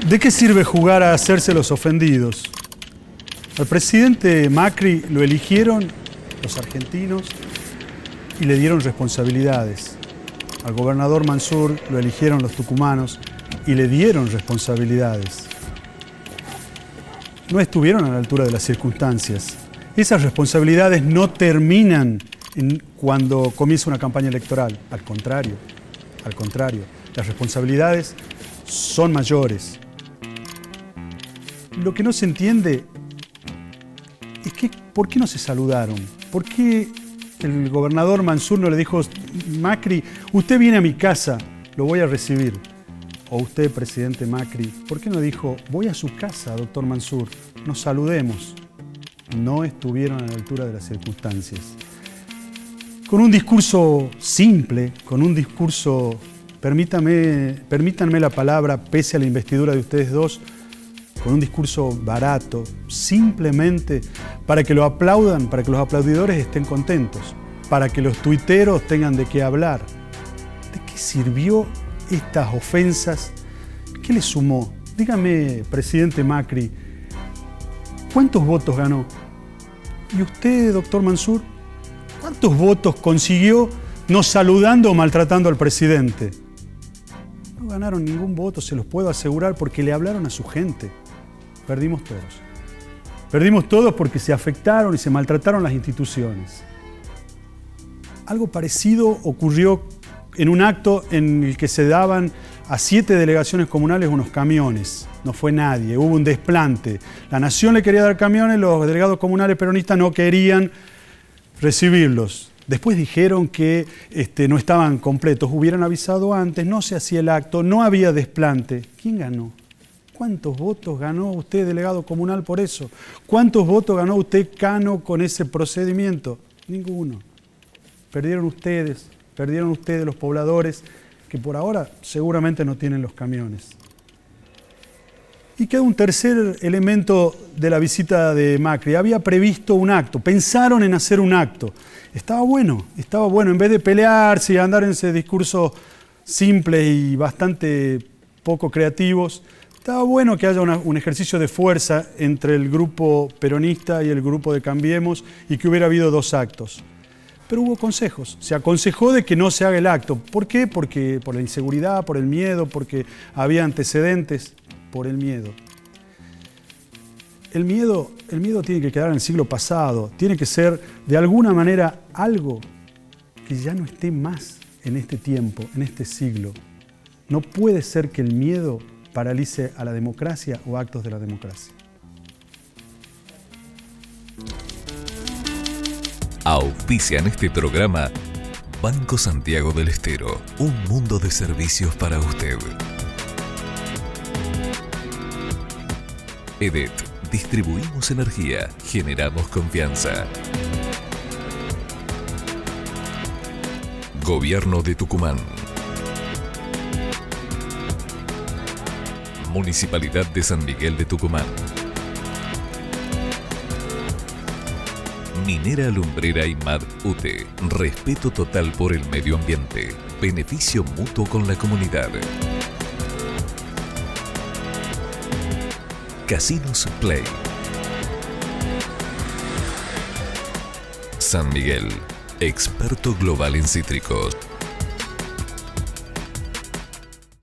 ¿De qué sirve jugar a hacerse los ofendidos? Al presidente Macri lo eligieron los argentinos y le dieron responsabilidades. Al gobernador Mansur lo eligieron los tucumanos y le dieron responsabilidades. No estuvieron a la altura de las circunstancias. Esas responsabilidades no terminan cuando comienza una campaña electoral. Al contrario, las responsabilidades son mayores. Lo que no se entiende es que, ¿por qué no se saludaron? ¿Por qué el gobernador Mansur no le dijo, Macri, usted viene a mi casa, lo voy a recibir? O usted, presidente Macri, ¿por qué no dijo, voy a su casa, doctor Mansur, nos saludemos? No estuvieron a la altura de las circunstancias. Con un discurso simple, con un discurso, permítanme la palabra, pese a la investidura de ustedes dos, con un discurso barato, simplemente para que lo aplaudan, para que los aplaudidores estén contentos, para que los tuiteros tengan de qué hablar. ¿De qué sirvió estas ofensas? ¿Qué le sumó? Dígame, presidente Macri, ¿cuántos votos ganó? ¿Y usted, doctor Mansur, cuántos votos consiguió no saludando o maltratando al presidente? No ganaron ningún voto, se los puedo asegurar, porque le hablaron a su gente. Perdimos todos. Perdimos todos porque se afectaron y se maltrataron las instituciones. Algo parecido ocurrió en un acto en el que se daban a 7 delegaciones comunales unos camiones. No fue nadie, hubo un desplante. La Nación le quería dar camiones, los delegados comunales peronistas no querían recibirlos. Después dijeron que no estaban completos, hubieran avisado antes, no se hacía el acto, no había desplante. ¿Quién ganó? ¿Cuántos votos ganó usted, delegado comunal, por eso? ¿Cuántos votos ganó usted, Cano, con ese procedimiento? Ninguno. Perdieron ustedes los pobladores, que por ahora seguramente no tienen los camiones. Y queda un tercer elemento de la visita de Macri. Había previsto un acto, pensaron en hacer un acto. Estaba bueno, en vez de pelearse y andar en ese discurso simple y bastante poco creativos, estaba bueno que haya un ejercicio de fuerza entre el grupo peronista y el grupo de Cambiemos y que hubiera habido 2 actos. Pero hubo consejos, se aconsejó de que no se haga el acto. ¿Por qué? Porque por la inseguridad, por el miedo, porque había antecedentes, por el miedo. El miedo tiene que quedar en el siglo pasado, tiene que ser de alguna manera algo que ya no esté más en este tiempo, en este siglo. No puede ser que el miedo paralice a la democracia o actos de la democracia. Auspician este programa Banco Santiago del Estero, un mundo de servicios para usted. EDET, distribuimos energía, generamos confianza. Gobierno de Tucumán. Municipalidad de San Miguel de Tucumán. Minera Lumbrera IMAD UTE. Respeto total por el medio ambiente. Beneficio mutuo con la comunidad. Casinos Play. San Miguel. Experto global en cítricos.